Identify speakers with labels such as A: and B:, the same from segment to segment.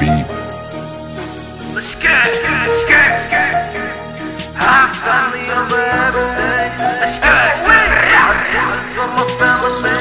A: feed.
B: Let's get family over everything. Let's get for my family.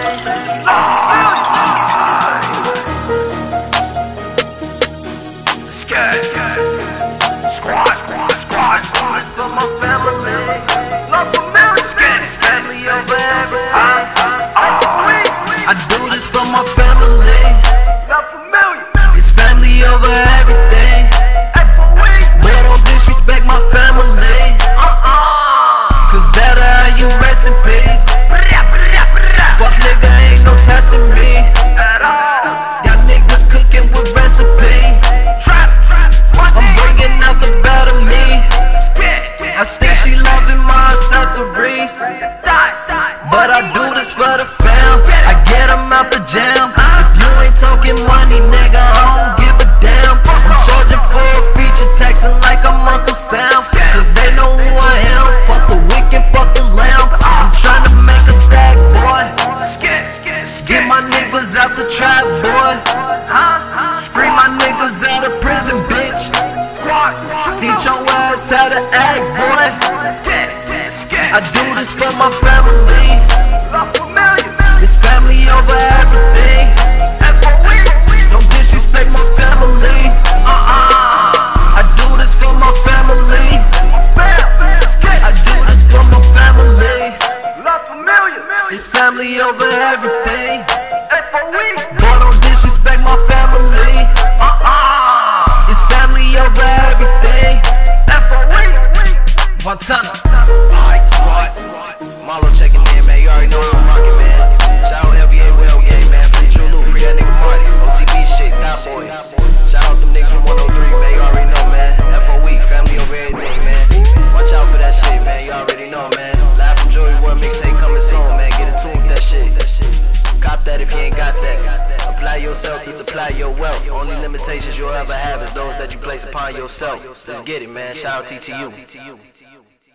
B: Let's get squad for my family. Love for me. Let's get family over everything.
C: I do this for my family.
B: Love familiar.
C: It's family over everything. But don't disrespect my family. Cause that'll how you rest in peace. Fuck nigga, ain't no testing me. Y'all niggas cooking with recipe. I'm bringing out the better me. I think she loving my accessories. But I do this for the fam. I get them out the jam. If you ain't talking money, nigga, I don't give a damn. I'm charging for a feature, taxing like I'm Uncle Sam. Cause they know who I am. Fuck the wicked, fuck the lamb. I'm trying to make a stack, boy. Get my niggas out the trap, boy. Free my niggas out of prison, bitch. Teach your ass how to act, boy. I do this for my family. It's family over everything. Don't disrespect my family. I do this for my family. I do this for my family. It's family over everything. Boy, don't disrespect my family. It's family over everything. Montana. Alright, squad. Marlo checking in, man. You already know how I'm rocking, man. Shout out LVA Well Game, man. Free True Loot, free that nigga Marty. OTB shit, that boy. Shout out them niggas from 103, man. You already know, man. FOE, family over everything, man. Watch out for that shit, man. You already know, man. Laugh from Joey One mixtape coming soon, man. Get in tune with that shit. Cop that if you ain't got that. Apply yourself to supply your wealth. Only limitations you'll ever have is those that you place upon yourself. Let's get it, man. Shout out TTU.